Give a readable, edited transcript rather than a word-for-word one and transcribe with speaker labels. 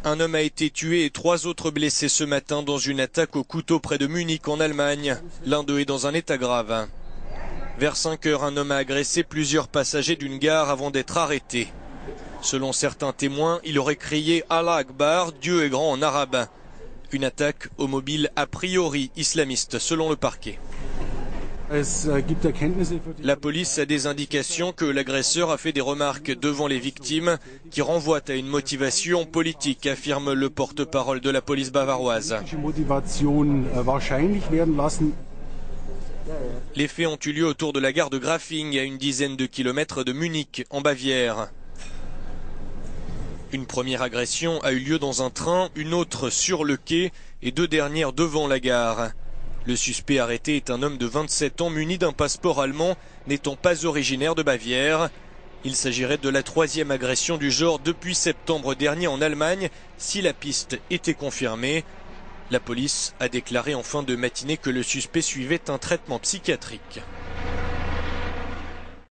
Speaker 1: Un homme a été tué et 3 autres blessés ce matin dans une attaque au couteau près de Munich en Allemagne. L'un d'eux est dans un état grave. Vers 5 heures, un homme a agressé plusieurs passagers d'une gare avant d'être arrêté. Selon certains témoins, il aurait crié Allah Akbar, Dieu est grand en arabe. Une attaque au mobile a priori islamiste selon le parquet. La police a des indications que l'agresseur a fait des remarques devant les victimes qui renvoient à une motivation politique, affirme le porte-parole de la police bavaroise. Les faits ont eu lieu autour de la gare de Grafing, à une dizaine de kilomètres de Munich, en Bavière. Une première agression a eu lieu dans un train, une autre sur le quai et 2 dernières devant la gare. Le suspect arrêté est un homme de 27 ans muni d'un passeport allemand n'étant pas originaire de Bavière. Il s'agirait de la 3e agression du genre depuis septembre dernier en Allemagne, si la piste était confirmée. La police a déclaré en fin de matinée que le suspect suivait un traitement psychiatrique.